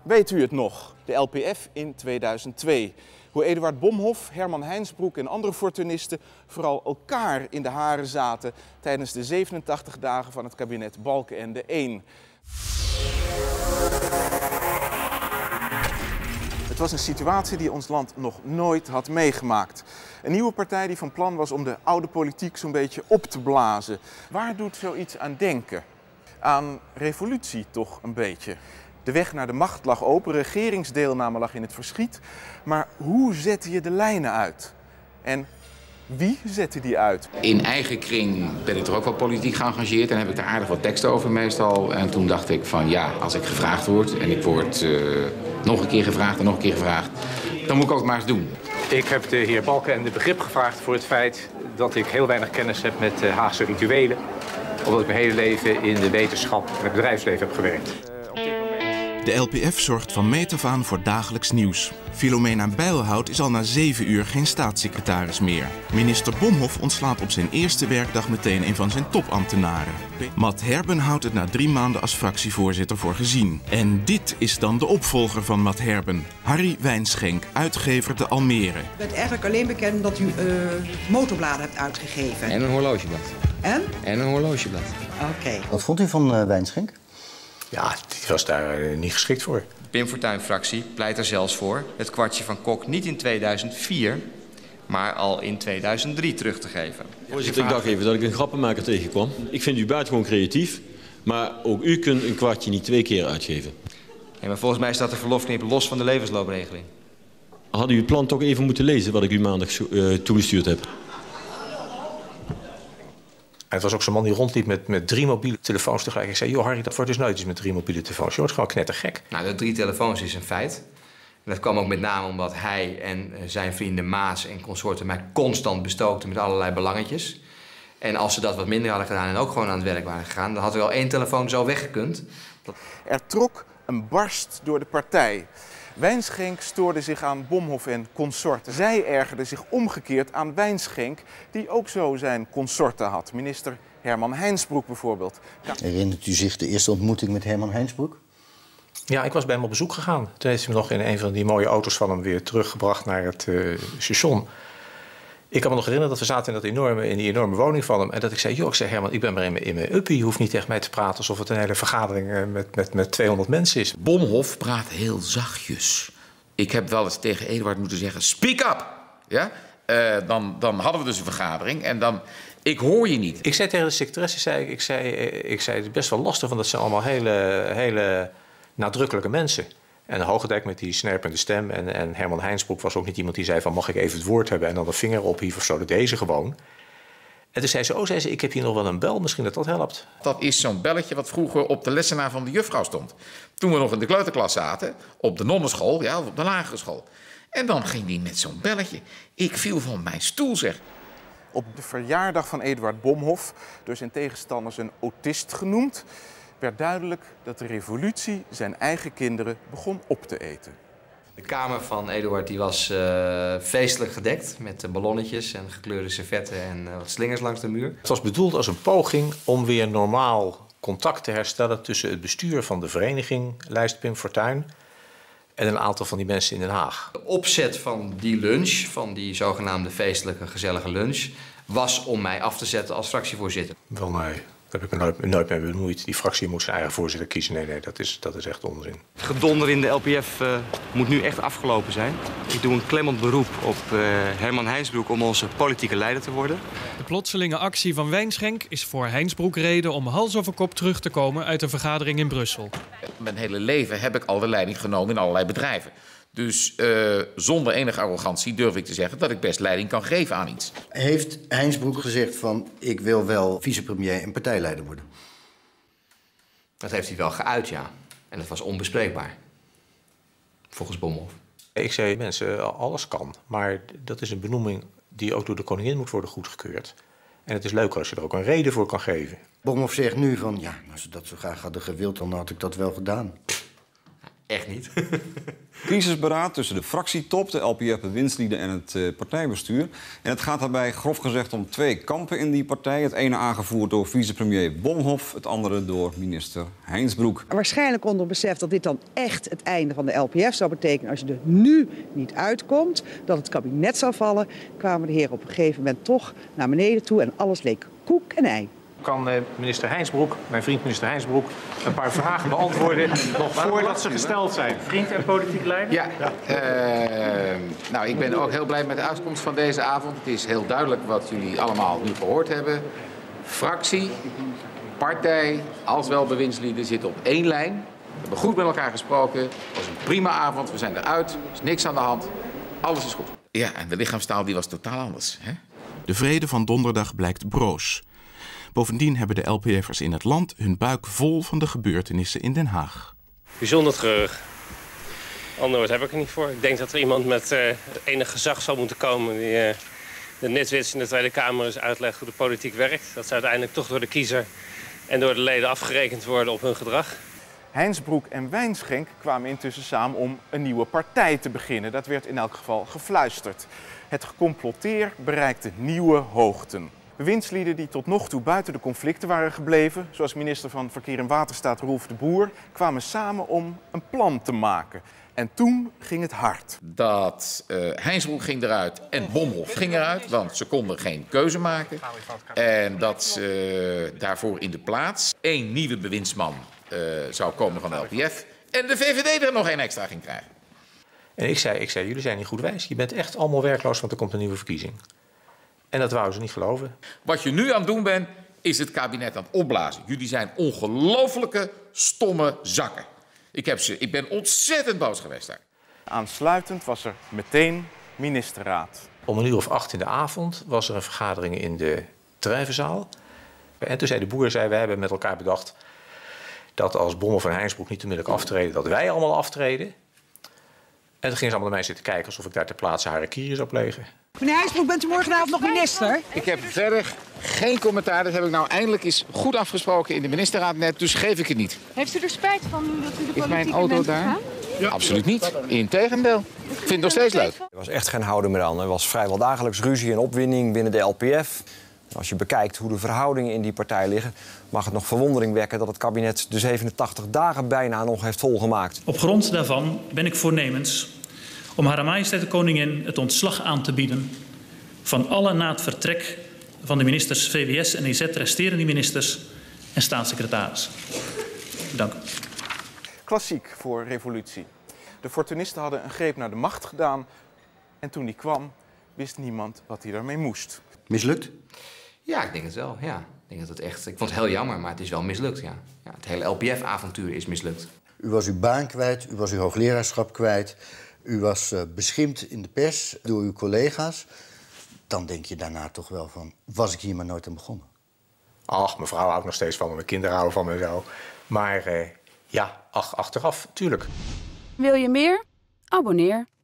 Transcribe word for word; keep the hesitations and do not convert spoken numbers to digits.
Weet u het nog? De L P F in tweeduizend twee. Hoe Eduard Bomhoff, Herman Heinsbroek en andere fortunisten vooral elkaar in de haren zaten tijdens de zevenentachtig dagen van het kabinet Balkenende één. Het was een situatie die ons land nog nooit had meegemaakt. Een nieuwe partij die van plan was om de oude politiek zo'n beetje op te blazen. Waar doet zoiets aan denken? Aan revolutie toch een beetje. De weg naar de macht lag open, regeringsdeelname lag in het verschiet. Maar hoe zette je de lijnen uit? En wie zette die uit? In eigen kring ben ik er ook wel politiek geëngageerd en heb ik er aardig wat teksten over meestal. En toen dacht ik van ja, als ik gevraagd word en ik word uh, nog een keer gevraagd en nog een keer gevraagd, dan moet ik ook maar eens doen. Ik heb de heer Balkenende begrip gevraagd voor het feit dat ik heel weinig kennis heb met uh, Haagse rituelen. Omdat ik mijn hele leven in de wetenschap en het bedrijfsleven heb gewerkt. De L P F zorgt van meet af aan voor dagelijks nieuws. Philomena Bijlhout is al na zeven uur geen staatssecretaris meer. Minister Bomhoff ontslaat op zijn eerste werkdag meteen een van zijn topambtenaren. Matt Herben houdt het na drie maanden als fractievoorzitter voor gezien. En dit is dan de opvolger van Matt Herben. Harry Wijnschenk, uitgever de Almere. U bent eigenlijk alleen bekend dat u uh, motorbladen hebt uitgegeven. En een horlogeblad. En? En een horlogeblad. Oké. Okay. Wat vond u van uh, Wijnschenk? Ja, die was daar uh, niet geschikt voor. De Pim Fortuyn-fractie pleit er zelfs voor het kwartje van Kok niet in tweeduizend vier, maar al in tweeduizend drie terug te geven. Voorzitter, ik dacht even dat ik een grappenmaker tegenkwam. Ik vind u buitengewoon creatief, maar ook u kunt een kwartje niet twee keer uitgeven. Ja, maar volgens mij staat de verlofknip los van de levensloopregeling. Had u het plan toch even moeten lezen wat ik u maandag uh, toegestuurd heb? En het was ook zo'n man die rondliep met, met drie mobiele telefoons tegelijk. Ik zei, joh Harry, dat wordt dus nooit iets met drie mobiele telefoons. Je wordt gewoon knettergek. Nou, de drie telefoons is een feit. En dat kwam ook met name omdat hij en zijn vrienden Maas en consorten mij constant bestookten met allerlei belangetjes. En als ze dat wat minder hadden gedaan en ook gewoon aan het werk waren gegaan, dan had er wel één telefoon zo weggekund. Dat... Er trok een barst door de partij. Wijnschenk stoorde zich aan Bomhoff en consorten. Zij ergerden zich omgekeerd aan Wijnschenk, die ook zo zijn consorten had. Minister Herman Heinsbroek bijvoorbeeld. Ja. Herinnert u zich de eerste ontmoeting met Herman Heinsbroek? Ja, ik was bij hem op bezoek gegaan. Toen heeft hij me nog in een van die mooie auto's van hem weer teruggebracht naar het uh, station. Ik kan me nog herinneren dat we zaten in, dat enorme, in die enorme woning van hem. En dat ik zei, joh, ik zei, Herman, ik ben maar in mijn, in mijn uppie. Je hoeft niet tegen mij te praten alsof het een hele vergadering uh, met, met, met tweehonderd mensen is. Bomhoff praat heel zachtjes. Ik heb wel eens tegen Eduard moeten zeggen, speak up! Ja? Uh, dan, dan hadden we dus een vergadering en dan... Ik hoor je niet. Ik zei tegen de secretaresse, zei, ik, zei, ik zei, het is best wel lastig, want dat zijn allemaal hele, hele nadrukkelijke mensen. En Hogendijk met die snerpende stem. En, en Herman Heinsbroek was ook niet iemand die zei van, mag ik even het woord hebben? En dan de vinger ophief of zo, dat deed ze gewoon. En toen zei ze, oh, zei ze, ik heb hier nog wel een bel, misschien dat dat helpt. Dat is zo'n belletje wat vroeger op de lessenaar van de juffrouw stond. Toen we nog in de kleuterklas zaten, op de nonnenschool, ja, op de lagere school. En dan ging die met zo'n belletje. Ik viel van mijn stoel, zeg. Op de verjaardag van Eduard Bomhoff, door zijn tegenstanders een autist genoemd, werd duidelijk dat de revolutie zijn eigen kinderen begon op te eten. De kamer van Eduard die was uh, feestelijk gedekt met uh, ballonnetjes en gekleurde servetten en uh, wat slingers langs de muur. Het was bedoeld als een poging om weer normaal contact te herstellen tussen het bestuur van de vereniging Lijst Pim Fortuyn en een aantal van die mensen in Den Haag. De opzet van die lunch, van die zogenaamde feestelijke gezellige lunch, was om mij af te zetten als fractievoorzitter. Wel nee. Daar heb ik me nooit, nooit mee bemoeid. Die fractie moet zijn eigen voorzitter kiezen. Nee, nee, dat is, dat is echt onzin. Het gedonder in de L P F uh, moet nu echt afgelopen zijn. Ik doe een klemmend beroep op uh, Herman Heinsbroek om onze politieke leider te worden. De plotselinge actie van Wijnschenk is voor Heinsbroek reden om hals over kop terug te komen uit een vergadering in Brussel. Mijn hele leven heb ik al de leiding genomen in allerlei bedrijven. Dus uh, zonder enige arrogantie durf ik te zeggen dat ik best leiding kan geven aan iets. Heeft Heinsbroek gezegd van, ik wil wel vicepremier en partijleider worden? Dat heeft hij wel geuit, ja. En dat was onbespreekbaar. Volgens Bomhoff. Ik zei, mensen, alles kan. Maar dat is een benoeming die ook door de koningin moet worden goedgekeurd. En het is leuk als je er ook een reden voor kan geven. Bomhoff zegt nu van, ja, als ze dat zo graag hadden gewild, dan had ik dat wel gedaan. Echt niet. Crisisberaad tussen de fractietop, de L P F-bewindslieden en het uh, partijbestuur. En het gaat daarbij grof gezegd om twee kampen in die partij. Het ene aangevoerd door vicepremier Bomhoff, het andere door minister Heinsbroek. Waarschijnlijk onder besef dat dit dan echt het einde van de L P F zou betekenen. Als je er nu niet uitkomt, dat het kabinet zou vallen, kwamen de heren op een gegeven moment toch naar beneden toe en alles leek koek en ei. Kan minister Heinsbroek, mijn vriend minister Heinsbroek, een paar vragen beantwoorden nog voordat ze gesteld zijn. Vriend en politiek leider? Ja, uh, nou, ik ben ook heel blij met de uitkomst van deze avond. Het is heel duidelijk wat jullie allemaal nu gehoord hebben. Fractie, partij, als wel bewindslieden zitten op één lijn. We hebben goed met elkaar gesproken. Het was een prima avond, we zijn eruit, er is niks aan de hand. Alles is goed. Ja, en de lichaamstaal die was totaal anders. Hè? De vrede van donderdag blijkt broos. Bovendien hebben de L P F'ers in het land hun buik vol van de gebeurtenissen in Den Haag. Bijzonder treurig. Ander woord heb ik er niet voor. Ik denk dat er iemand met uh, enig gezag zal moeten komen die uh, de nitwits in de Tweede Kamer eens uitlegt hoe de politiek werkt. Dat zou uiteindelijk toch door de kiezer en door de leden afgerekend worden op hun gedrag. Heinsbroek en Wijnschenk kwamen intussen samen om een nieuwe partij te beginnen. Dat werd in elk geval gefluisterd. Het gecomploteer bereikte nieuwe hoogten. Bewindslieden die tot nog toe buiten de conflicten waren gebleven, zoals minister van Verkeer en Waterstaat Roelf de Boer, kwamen samen om een plan te maken. En toen ging het hard. Dat uh, Heinsbroek ging eruit en Bomhoff ging eruit, want ze konden geen keuze maken. En dat uh, daarvoor in de plaats één nieuwe bewindsman uh, zou komen van de L P F. En de V V D er nog één extra ging krijgen. En ik zei, ik zei, jullie zijn niet goed wijs. Je bent echt allemaal werkloos, want er komt een nieuwe verkiezing. En dat wouden ze niet geloven. Wat je nu aan het doen bent, is het kabinet aan het opblazen. Jullie zijn ongelofelijke, stomme zakken. Ik, heb ze, ik ben ontzettend boos geweest daar. Aansluitend was er meteen ministerraad. Om een uur of acht in de avond was er een vergadering in de Drijvenzaal. En toen zei de Boer, zei, wij hebben met elkaar bedacht dat als Bomhoff en Heinsbroek niet onmiddellijk aftreden, dat wij allemaal aftreden. En toen gingen ze allemaal naar mij zitten kijken alsof ik daar ter plaatse harakiri zou plegen. Meneer Heinsbroek, bent u morgenavond nog minister? Ik heb verder geen commentaar. Dat heb ik nou eindelijk eens goed afgesproken in de ministerraad net, dus geef ik het niet. Heeft u er spijt van dat u de politiek Is mijn auto daar? Ja. Absoluut niet. Integendeel. Ik vind het nog steeds leuk. Er was echt geen houden meer aan. Er was vrijwel dagelijks ruzie en opwinding binnen de L P F. Als je bekijkt hoe de verhoudingen in die partij liggen, mag het nog verwondering wekken dat het kabinet de zevenentachtig dagen bijna nog heeft volgemaakt. Op grond daarvan ben ik voornemens om Hare Majesteit de Koningin het ontslag aan te bieden van alle na het vertrek van de ministers V W S en E Z resterende ministers en staatssecretaris. Dank u. Klassiek voor revolutie. De Fortunisten hadden een greep naar de macht gedaan en toen die kwam, wist niemand wat hij daarmee moest. Mislukt? Ja, ik denk het wel. Ja. Ik denk dat het echt. Ik vond het heel jammer, maar het is wel mislukt. Ja. Ja, het hele L P F-avontuur is mislukt. U was uw baan kwijt, u was uw hoogleraarschap kwijt. U was uh, beschimpt in de pers door uw collega's. Dan denk je daarna toch wel van, was ik hier maar nooit aan begonnen? Ach, mijn vrouw houdt nog steeds van me, mijn kinderen houden van me zo. Maar uh, ja, ach, achteraf, tuurlijk. Wil je meer? Abonneer.